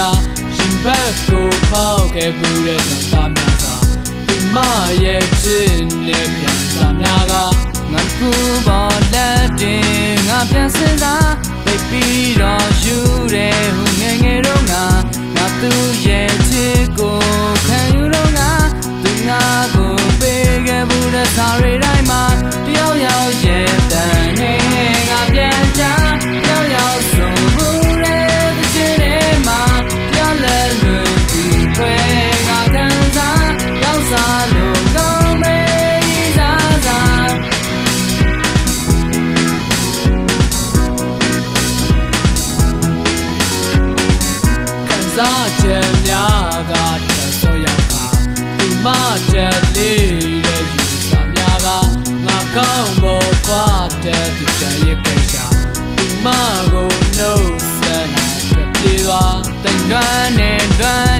တာရှင်ဘက်ကိုဖောက်ခဲ့ဘူးတဲ့သာများသာဒီမရဲ့ချစ်နဲ့ပြန်စားများကငါကူပေါ်လက်တင်ငါပြန်စင်သာသိပြီးတော့ယူတယ်ဟိုငယ်ငယ်တော့ငါသူ့ရဲ့ချစ်ကိုခံယူတော့ငါသူငါကိုပေးခဲ့ဘူးတဲ့စာရီတိုင်းမှာတယောက်ယောက်ရဲ့တန်နေငါပြန်ချတယောက်ယောက်ဆိုဘူးတဲ့တစ်ချိန်တည်းမှာပြောလဲလို့ဒီခွဲငါခံစားရောက်စားလို့ကောင်းမေးစားစားခံစားချက်များကတဆိုးရောက်ပါဒီမှချက်လေးရဲ့ယူစားများကငါကောင်းဖို့ခွာတဲ့ဒီချင်ရဲ့ကိစ္စဒီမှကိုနှုတ်ဆက်နေပြေသွားတန်ခါနဲ့